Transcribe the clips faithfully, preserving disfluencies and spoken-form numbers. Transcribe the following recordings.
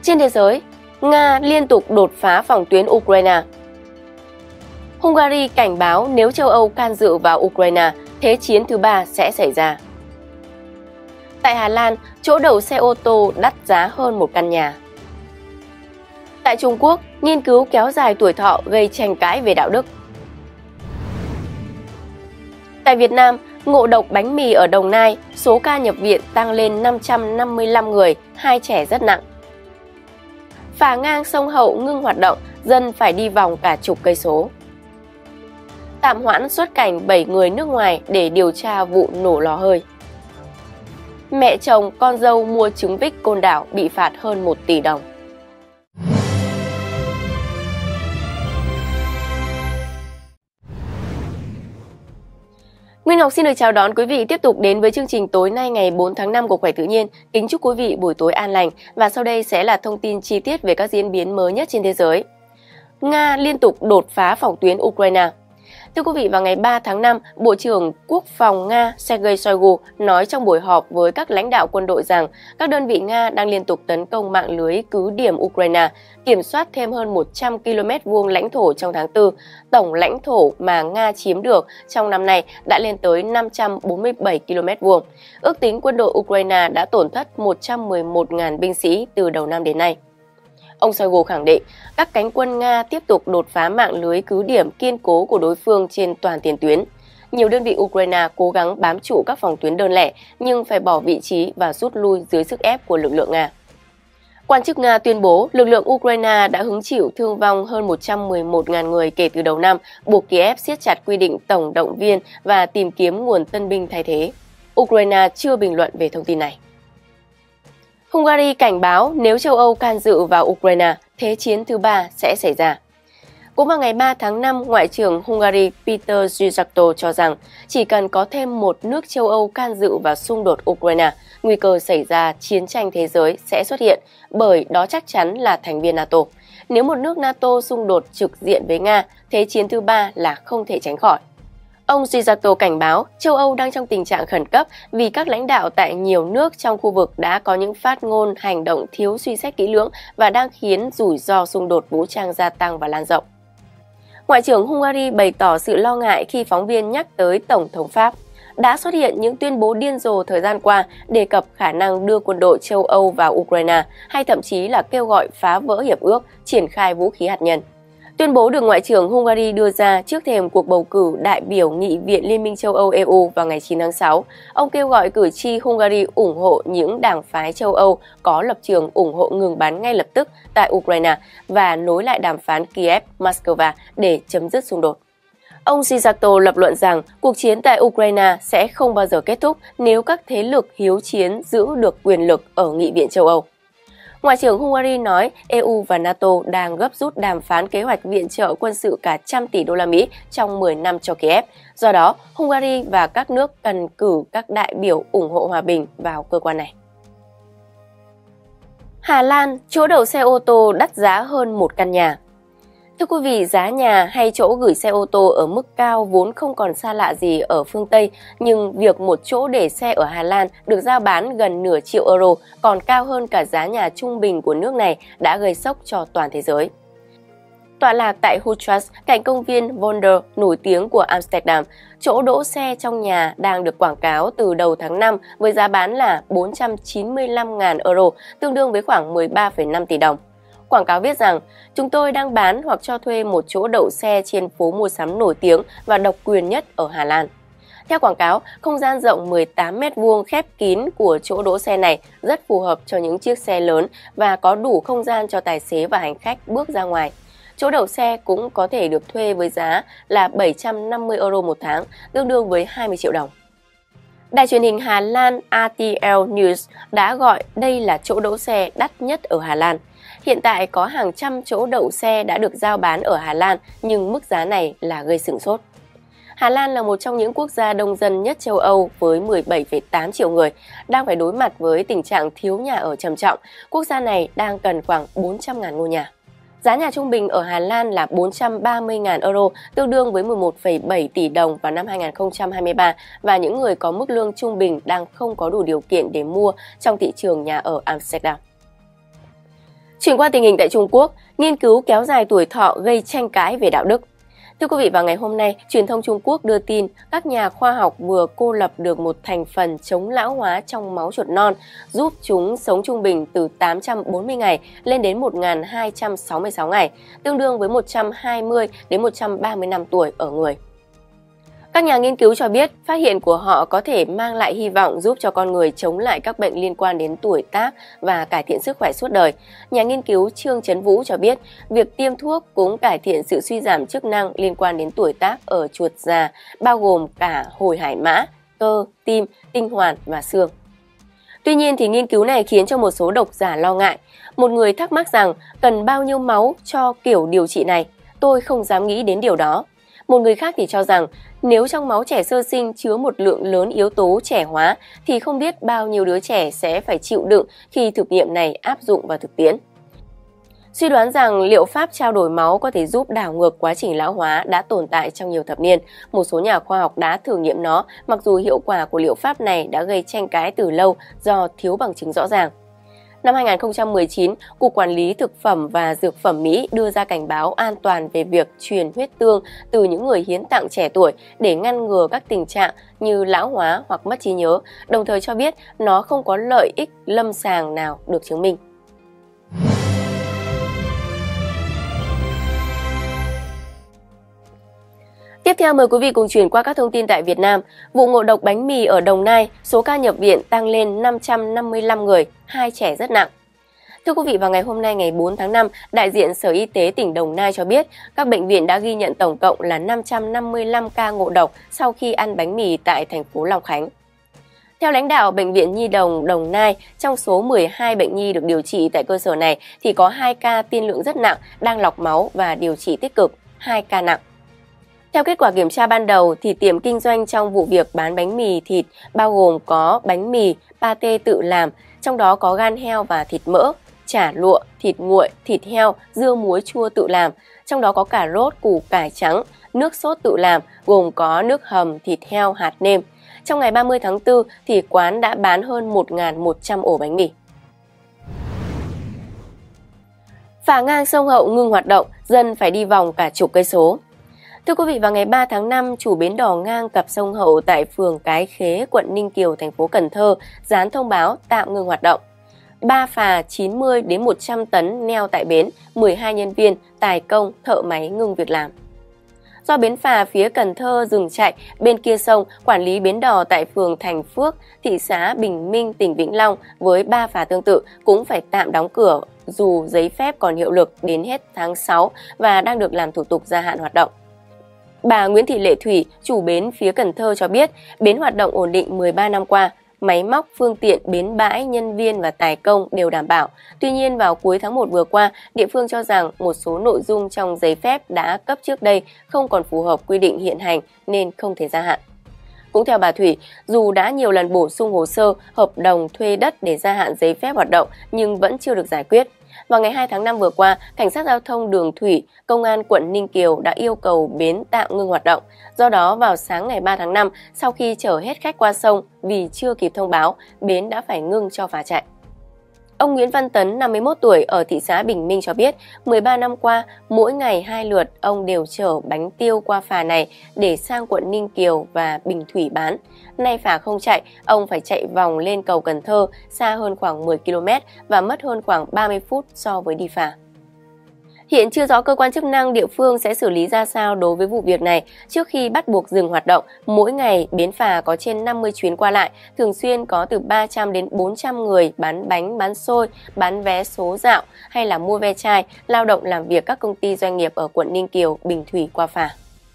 Trên thế giới, Nga liên tục đột phá phòng tuyến Ukraine. Hungary cảnh báo nếu châu Âu can dự vào Ukraine, thế chiến thứ ba sẽ xảy ra. Tại Hà Lan, chỗ đậu xe ô tô đắt giá hơn một căn nhà. Tại Trung Quốc, nghiên cứu kéo dài tuổi thọ gây tranh cãi về đạo đức. Tại Việt Nam, ngộ độc bánh mì ở Đồng Nai, số ca nhập viện tăng lên năm trăm năm mươi lăm người, hai trẻ rất nặng. Phà ngang sông Hậu ngưng hoạt động, dân phải đi vòng cả chục cây số. Tạm hoãn xuất cảnh bảy người nước ngoài để điều tra vụ nổ lò hơi. Mẹ chồng con dâu mua trứng vích Côn Đảo bị phạt hơn một tỷ đồng. Nguyên Ngọc xin được chào đón quý vị tiếp tục đến với chương trình tối nay ngày bốn tháng năm của Khỏe Tự Nhiên. Kính chúc quý vị buổi tối an lành và sau đây sẽ là thông tin chi tiết về các diễn biến mới nhất trên thế giới. Nga liên tục đột phá phòng tuyến Ukraine. Thưa quý vị, vào ngày ba tháng năm, Bộ trưởng Quốc phòng Nga Sergei Shoigu nói trong buổi họp với các lãnh đạo quân đội rằng các đơn vị Nga đang liên tục tấn công mạng lưới cứ điểm Ukraine, kiểm soát thêm hơn một trăm ki lô mét vuông lãnh thổ trong tháng tư. Tổng lãnh thổ mà Nga chiếm được trong năm nay đã lên tới năm trăm bốn mươi bảy ki lô mét vuông. Ước tính quân đội Ukraine đã tổn thất một trăm mười một nghìn binh sĩ từ đầu năm đến nay. Ông Shoigu khẳng định các cánh quân Nga tiếp tục đột phá mạng lưới cứ điểm kiên cố của đối phương trên toàn tiền tuyến. Nhiều đơn vị Ukraine cố gắng bám trụ các phòng tuyến đơn lẻ nhưng phải bỏ vị trí và rút lui dưới sức ép của lực lượng Nga. Quan chức Nga tuyên bố lực lượng Ukraine đã hứng chịu thương vong hơn một trăm mười một nghìn người kể từ đầu năm, buộc Kiev siết chặt quy định tổng động viên và tìm kiếm nguồn tân binh thay thế. Ukraine chưa bình luận về thông tin này. Hungary cảnh báo nếu châu Âu can dự vào Ukraine, thế chiến thứ ba sẽ xảy ra. Cũng vào ngày ba tháng năm, Ngoại trưởng Hungary Peter Szijjarto cho rằng chỉ cần có thêm một nước châu Âu can dự vào xung đột Ukraine, nguy cơ xảy ra chiến tranh thế giới sẽ xuất hiện bởi đó chắc chắn là thành viên NATO. Nếu một nước NATO xung đột trực diện với Nga, thế chiến thứ ba là không thể tránh khỏi. Ông Szijjarto cảnh báo châu Âu đang trong tình trạng khẩn cấp vì các lãnh đạo tại nhiều nước trong khu vực đã có những phát ngôn hành động thiếu suy xét kỹ lưỡng và đang khiến rủi ro xung đột vũ trang gia tăng và lan rộng. Ngoại trưởng Hungary bày tỏ sự lo ngại khi phóng viên nhắc tới Tổng thống Pháp. Đã xuất hiện những tuyên bố điên rồ thời gian qua đề cập khả năng đưa quân đội châu Âu vào Ukraine hay thậm chí là kêu gọi phá vỡ hiệp ước, triển khai vũ khí hạt nhân. Tuyên bố được Ngoại trưởng Hungary đưa ra trước thềm cuộc bầu cử đại biểu Nghị viện Liên minh châu Âu E U vào ngày chín tháng sáu. Ông kêu gọi cử tri Hungary ủng hộ những đảng phái châu Âu có lập trường ủng hộ ngừng bắn ngay lập tức tại Ukraine và nối lại đàm phán Kiev-Moscow để chấm dứt xung đột. Ông Szijjarto lập luận rằng cuộc chiến tại Ukraine sẽ không bao giờ kết thúc nếu các thế lực hiếu chiến giữ được quyền lực ở Nghị viện châu Âu. Ngoại trưởng Hungary nói E U và NATO đang gấp rút đàm phán kế hoạch viện trợ quân sự cả trăm tỷ đô la Mỹ trong mười năm cho Kiev. Do đó, Hungary và các nước cần cử các đại biểu ủng hộ hòa bình vào cơ quan này. Hà Lan, chỗ đậu xe ô tô đắt giá hơn một căn nhà. Thưa quý vị, giá nhà hay chỗ gửi xe ô tô ở mức cao vốn không còn xa lạ gì ở phương Tây, nhưng việc một chỗ để xe ở Hà Lan được giao bán gần nửa triệu euro, còn cao hơn cả giá nhà trung bình của nước này đã gây sốc cho toàn thế giới. Tọa lạc tại Utrecht, cạnh công viên Wonder nổi tiếng của Amsterdam, chỗ đỗ xe trong nhà đang được quảng cáo từ đầu tháng năm với giá bán là bốn trăm chín mươi lăm nghìn euro, tương đương với khoảng mười ba phẩy năm tỷ đồng. Quảng cáo viết rằng, chúng tôi đang bán hoặc cho thuê một chỗ đậu xe trên phố mua sắm nổi tiếng và độc quyền nhất ở Hà Lan. Theo quảng cáo, không gian rộng mười tám mét vuông khép kín của chỗ đỗ xe này rất phù hợp cho những chiếc xe lớn và có đủ không gian cho tài xế và hành khách bước ra ngoài. Chỗ đậu xe cũng có thể được thuê với giá là bảy trăm năm mươi euro một tháng, tương đương với hai mươi triệu đồng. Đài truyền hình Hà Lan R T L News đã gọi đây là chỗ đỗ xe đắt nhất ở Hà Lan. Hiện tại có hàng trăm chỗ đậu xe đã được giao bán ở Hà Lan, nhưng mức giá này là gây sửng sốt. Hà Lan là một trong những quốc gia đông dân nhất châu Âu với mười bảy phẩy tám triệu người, đang phải đối mặt với tình trạng thiếu nhà ở trầm trọng. Quốc gia này đang cần khoảng bốn trăm nghìn ngôi nhà. Giá nhà trung bình ở Hà Lan là bốn trăm ba mươi nghìn euro, tương đương với mười một phẩy bảy tỷ đồng vào năm hai nghìn không trăm hai mươi ba, và những người có mức lương trung bình đang không có đủ điều kiện để mua trong thị trường nhà ở Amsterdam. Chuyển qua tình hình tại Trung Quốc, nghiên cứu kéo dài tuổi thọ gây tranh cãi về đạo đức. Thưa quý vị, vào ngày hôm nay, truyền thông Trung Quốc đưa tin các nhà khoa học vừa cô lập được một thành phần chống lão hóa trong máu chuột non, giúp chúng sống trung bình từ tám trăm bốn mươi ngày lên đến một nghìn hai trăm sáu mươi sáu ngày, tương đương với một trăm hai mươi đến một trăm ba mươi năm tuổi ở người. Các nhà nghiên cứu cho biết phát hiện của họ có thể mang lại hy vọng giúp cho con người chống lại các bệnh liên quan đến tuổi tác và cải thiện sức khỏe suốt đời. Nhà nghiên cứu Trương Chấn Vũ cho biết việc tiêm thuốc cũng cải thiện sự suy giảm chức năng liên quan đến tuổi tác ở chuột già, bao gồm cả hồi hải mã, cơ, tim, tinh hoàn và xương. Tuy nhiên thì nghiên cứu này khiến cho một số độc giả lo ngại. Một người thắc mắc rằng cần bao nhiêu máu cho kiểu điều trị này? Tôi không dám nghĩ đến điều đó. Một người khác thì cho rằng nếu trong máu trẻ sơ sinh chứa một lượng lớn yếu tố trẻ hóa thì không biết bao nhiêu đứa trẻ sẽ phải chịu đựng khi thực nghiệm này áp dụng vào thực tiễn. Suy đoán rằng liệu pháp trao đổi máu có thể giúp đảo ngược quá trình lão hóa đã tồn tại trong nhiều thập niên. Một số nhà khoa học đã thử nghiệm nó, mặc dù hiệu quả của liệu pháp này đã gây tranh cãi từ lâu do thiếu bằng chứng rõ ràng. Năm hai nghìn không trăm mười chín, Cục Quản lý Thực phẩm và Dược phẩm Mỹ đưa ra cảnh báo an toàn về việc truyền huyết tương từ những người hiến tặng trẻ tuổi để ngăn ngừa các tình trạng như lão hóa hoặc mất trí nhớ, đồng thời cho biết nó không có lợi ích lâm sàng nào được chứng minh. Tiếp theo mời quý vị cùng chuyển qua các thông tin tại Việt Nam. Vụ ngộ độc bánh mì ở Đồng Nai, số ca nhập viện tăng lên năm trăm năm mươi lăm người, hai trẻ rất nặng. Thưa quý vị, vào ngày hôm nay ngày bốn tháng năm, đại diện Sở Y tế tỉnh Đồng Nai cho biết các bệnh viện đã ghi nhận tổng cộng là năm trăm năm mươi lăm ca ngộ độc sau khi ăn bánh mì tại thành phố Long Khánh. Theo lãnh đạo Bệnh viện Nhi đồng Đồng Nai, trong số mười hai bệnh nhi được điều trị tại cơ sở này thì có hai ca tiên lượng rất nặng, đang lọc máu và điều trị tích cực, hai ca nặng. Theo kết quả kiểm tra ban đầu, thì tiệm kinh doanh trong vụ việc bán bánh mì thịt bao gồm có bánh mì, pate tự làm, trong đó có gan heo và thịt mỡ, chả lụa, thịt nguội, thịt heo, dưa muối chua tự làm, trong đó có cà rốt, củ cải trắng, nước sốt tự làm, gồm có nước hầm, thịt heo, hạt nêm. Trong ngày ba mươi tháng tư, thì quán đã bán hơn một nghìn một trăm ổ bánh mì. Phà ngang sông Hậu ngừng hoạt động, dân phải đi vòng cả chục cây số. Thưa quý vị, vào ngày ba tháng năm, chủ bến đò ngang cặp sông Hậu tại phường Cái Khế, quận Ninh Kiều, thành phố Cần Thơ dán thông báo tạm ngừng hoạt động. Ba phà chín mươi đến một trăm tấn neo tại bến, mười hai nhân viên, tài công, thợ máy ngừng việc làm. Do bến phà phía Cần Thơ dừng chạy, bên kia sông, quản lý bến đò tại phường Thành Phước, thị xã Bình Minh, tỉnh Vĩnh Long với ba phà tương tự cũng phải tạm đóng cửa dù giấy phép còn hiệu lực đến hết tháng sáu và đang được làm thủ tục gia hạn hoạt động. Bà Nguyễn Thị Lệ Thủy, chủ bến phía Cần Thơ cho biết, bến hoạt động ổn định mười ba năm qua, máy móc, phương tiện, bến bãi, nhân viên và tài công đều đảm bảo. Tuy nhiên, vào cuối tháng một vừa qua, địa phương cho rằng một số nội dung trong giấy phép đã cấp trước đây không còn phù hợp quy định hiện hành nên không thể gia hạn. Cũng theo bà Thủy, dù đã nhiều lần bổ sung hồ sơ, hợp đồng thuê đất để gia hạn giấy phép hoạt động nhưng vẫn chưa được giải quyết. Vào ngày hai tháng năm vừa qua, Cảnh sát Giao thông Đường Thủy, Công an quận Ninh Kiều đã yêu cầu bến tạm ngừng hoạt động. Do đó, vào sáng ngày ba tháng năm, sau khi chở hết khách qua sông vì chưa kịp thông báo, bến đã phải ngưng cho phà chạy. Ông Nguyễn Văn Tấn, năm mươi mốt tuổi, ở thị xã Bình Minh cho biết, mười ba năm qua, mỗi ngày hai lượt ông đều chở bánh tiêu qua phà này để sang quận Ninh Kiều và Bình Thủy bán. Nay phà không chạy, ông phải chạy vòng lên cầu Cần Thơ, xa hơn khoảng mười ki lô mét và mất hơn khoảng ba mươi phút so với đi phà. Hiện chưa rõ cơ quan chức năng địa phương sẽ xử lý ra sao đối với vụ việc này. Trước khi bắt buộc dừng hoạt động, mỗi ngày bến phà có trên năm mươi chuyến qua lại, thường xuyên có từ ba trăm đến bốn trăm người bán bánh, bán xôi, bán vé số dạo hay là mua ve chai, lao động làm việc các công ty doanh nghiệp ở quận Ninh Kiều, Bình Thủy qua phà.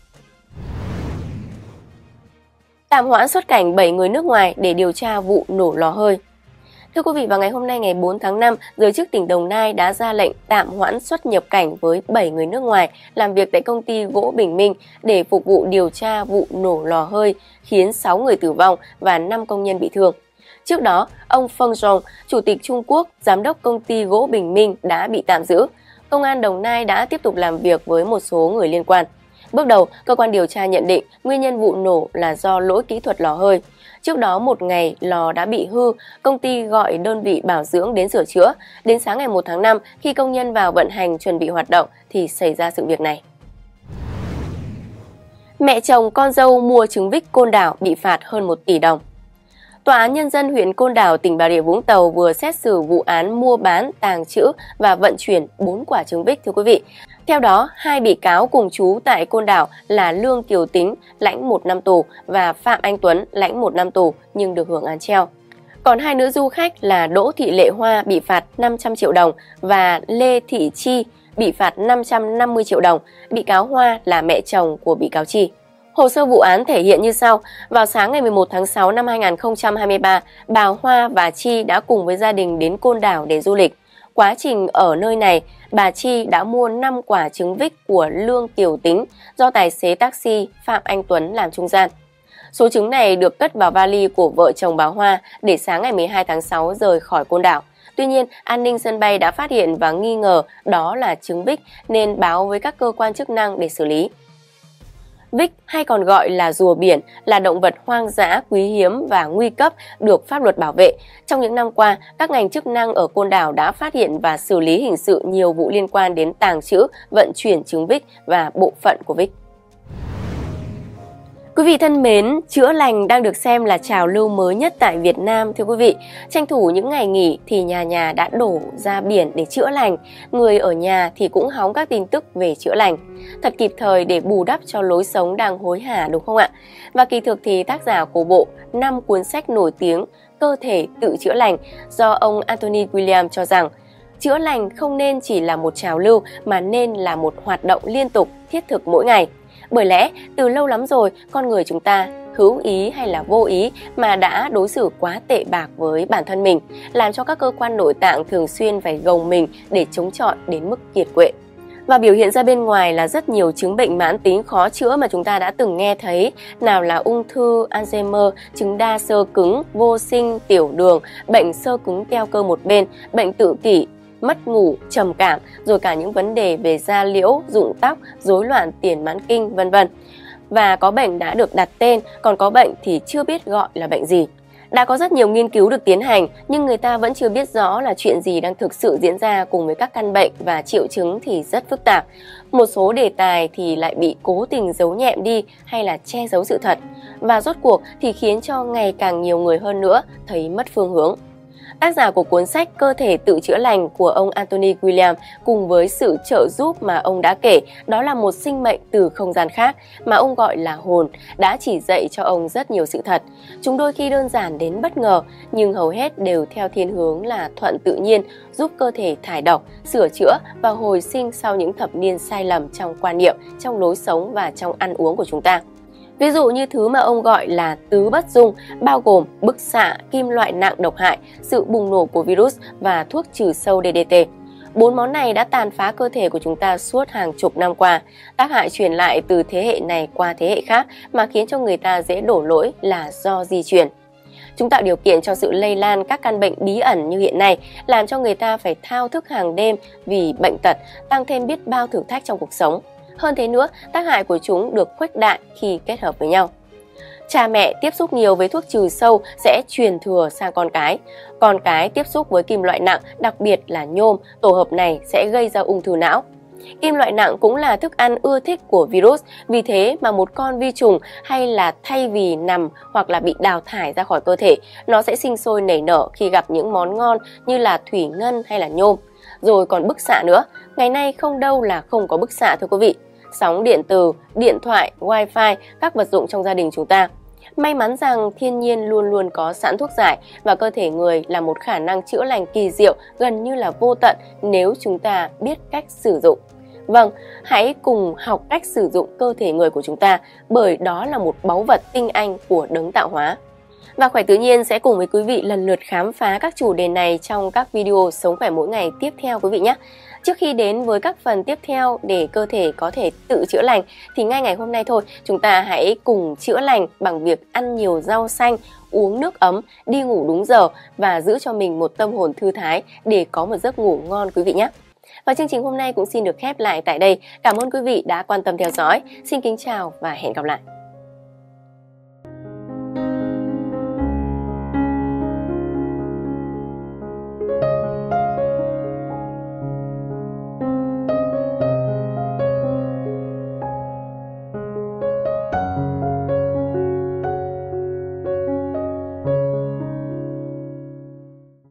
Tạm hoãn xuất cảnh bảy người nước ngoài để điều tra vụ nổ lò hơi. Thưa quý vị, vào ngày hôm nay ngày bốn tháng năm, giới chức tỉnh Đồng Nai đã ra lệnh tạm hoãn xuất nhập cảnh với bảy người nước ngoài làm việc tại công ty gỗ Bình Minh để phục vụ điều tra vụ nổ lò hơi khiến sáu người tử vong và năm công nhân bị thương. Trước đó, ông Feng Zhong, Chủ tịch Trung Quốc, Giám đốc công ty gỗ Bình Minh đã bị tạm giữ. Công an Đồng Nai đã tiếp tục làm việc với một số người liên quan. Bước đầu, cơ quan điều tra nhận định nguyên nhân vụ nổ là do lỗi kỹ thuật lò hơi. Trước đó một ngày, lò đã bị hư, công ty gọi đơn vị bảo dưỡng đến sửa chữa. Đến sáng ngày một tháng năm, khi công nhân vào vận hành chuẩn bị hoạt động thì xảy ra sự việc này. Mẹ chồng con dâu mua trứng vích Côn Đảo bị phạt hơn một tỷ đồng. Tòa án Nhân dân huyện Côn Đảo, tỉnh Bà Rịa Vũng Tàu vừa xét xử vụ án mua bán, tàng trữ và vận chuyển bốn quả trứng vích, thưa quý vị. Theo đó, hai bị cáo cùng trú tại Côn Đảo là Lương Kiều Tính lãnh một năm tù và Phạm Anh Tuấn lãnh một năm tù nhưng được hưởng án treo. Còn hai nữ du khách là Đỗ Thị Lệ Hoa bị phạt năm trăm triệu đồng và Lê Thị Chi bị phạt năm trăm năm mươi triệu đồng. Bị cáo Hoa là mẹ chồng của bị cáo Chi. Hồ sơ vụ án thể hiện như sau. Vào sáng ngày mười một tháng sáu năm hai nghìn không trăm hai mươi ba, bà Hoa và Chi đã cùng với gia đình đến Côn Đảo để du lịch. Quá trình ở nơi này, bà Chi đã mua năm quả trứng vích của Lương Kiều Tính do tài xế taxi Phạm Anh Tuấn làm trung gian. Số trứng này được cất vào vali của vợ chồng bà Hoa để sáng ngày mười hai tháng sáu rời khỏi Côn Đảo. Tuy nhiên, an ninh sân bay đã phát hiện và nghi ngờ đó là trứng vích nên báo với các cơ quan chức năng để xử lý. Vích hay còn gọi là rùa biển là động vật hoang dã quý hiếm và nguy cấp được pháp luật bảo vệ. Trong những năm qua, các ngành chức năng ở Côn Đảo đã phát hiện và xử lý hình sự nhiều vụ liên quan đến tàng trữ, vận chuyển trứng vích và bộ phận của vích. Quý vị thân mến, chữa lành đang được xem là trào lưu mới nhất tại Việt Nam, thưa quý vị. Tranh thủ những ngày nghỉ thì nhà nhà đã đổ ra biển để chữa lành. Người ở nhà thì cũng hóng các tin tức về chữa lành. Thật kịp thời để bù đắp cho lối sống đang hối hả, đúng không ạ? Và kỳ thực thì tác giả của bộ năm cuốn sách nổi tiếng Cơ thể tự chữa lành do ông Anthony William cho rằng chữa lành không nên chỉ là một trào lưu mà nên là một hoạt động liên tục, thiết thực mỗi ngày. Bởi lẽ, từ lâu lắm rồi, con người chúng ta, hữu ý hay là vô ý mà đã đối xử quá tệ bạc với bản thân mình, làm cho các cơ quan nội tạng thường xuyên phải gồng mình để chống chọi đến mức kiệt quệ. Và biểu hiện ra bên ngoài là rất nhiều chứng bệnh mãn tính khó chữa mà chúng ta đã từng nghe thấy, nào là ung thư, Alzheimer, chứng đa xơ cứng, vô sinh, tiểu đường, bệnh xơ cứng teo cơ một bên, bệnh tự kỷ, mất ngủ, trầm cảm, rồi cả những vấn đề về da liễu, rụng tóc, rối loạn tiền mãn kinh, vân vân. Và có bệnh đã được đặt tên, còn có bệnh thì chưa biết gọi là bệnh gì. Đã có rất nhiều nghiên cứu được tiến hành, nhưng người ta vẫn chưa biết rõ là chuyện gì đang thực sự diễn ra cùng với các căn bệnh và triệu chứng thì rất phức tạp. Một số đề tài thì lại bị cố tình giấu nhẹm đi hay là che giấu sự thật. Và rốt cuộc thì khiến cho ngày càng nhiều người hơn nữa thấy mất phương hướng. Tác giả của cuốn sách Cơ thể tự chữa lành của ông Anthony William cùng với sự trợ giúp mà ông đã kể, đó là một sinh mệnh từ không gian khác mà ông gọi là hồn, đã chỉ dạy cho ông rất nhiều sự thật. Chúng đôi khi đơn giản đến bất ngờ, nhưng hầu hết đều theo thiên hướng là thuận tự nhiên, giúp cơ thể thải độc, sửa chữa và hồi sinh sau những thập niên sai lầm trong quan niệm, trong lối sống và trong ăn uống của chúng ta. Ví dụ như thứ mà ông gọi là tứ bất dung, bao gồm bức xạ, kim loại nặng độc hại, sự bùng nổ của virus và thuốc trừ sâu đê đê tê. Bốn món này đã tàn phá cơ thể của chúng ta suốt hàng chục năm qua, tác hại truyền lại từ thế hệ này qua thế hệ khác mà khiến cho người ta dễ đổ lỗi là do di truyền. Chúng tạo điều kiện cho sự lây lan các căn bệnh bí ẩn như hiện nay, làm cho người ta phải thao thức hàng đêm vì bệnh tật, tăng thêm biết bao thử thách trong cuộc sống. Hơn thế nữa, tác hại của chúng được khuếch đại khi kết hợp với nhau. Cha mẹ tiếp xúc nhiều với thuốc trừ sâu sẽ truyền thừa sang con cái. Con cái tiếp xúc với kim loại nặng, đặc biệt là nhôm, tổ hợp này sẽ gây ra ung thư não. Kim loại nặng cũng là thức ăn ưa thích của virus, vì thế mà một con vi trùng hay là thay vì nằm hoặc là bị đào thải ra khỏi cơ thể, nó sẽ sinh sôi nảy nở khi gặp những món ngon như là thủy ngân hay là nhôm. Rồi còn bức xạ nữa, ngày nay không đâu là không có bức xạ, thưa quý vị. Sóng điện từ, điện thoại, wifi, các vật dụng trong gia đình chúng ta. May mắn rằng thiên nhiên luôn luôn có sẵn thuốc giải và cơ thể người là một khả năng chữa lành kỳ diệu gần như là vô tận nếu chúng ta biết cách sử dụng. Vâng, hãy cùng học cách sử dụng cơ thể người của chúng ta bởi đó là một báu vật tinh anh của đấng tạo hóa. Và Khỏe Tự Nhiên sẽ cùng với quý vị lần lượt khám phá các chủ đề này trong các video Sống Khỏe Mỗi Ngày tiếp theo quý vị nhé. Trước khi đến với các phần tiếp theo để cơ thể có thể tự chữa lành thì ngay ngày hôm nay thôi, chúng ta hãy cùng chữa lành bằng việc ăn nhiều rau xanh, uống nước ấm, đi ngủ đúng giờ và giữ cho mình một tâm hồn thư thái để có một giấc ngủ ngon quý vị nhé. Và chương trình hôm nay cũng xin được khép lại tại đây. Cảm ơn quý vị đã quan tâm theo dõi. Xin kính chào và hẹn gặp lại.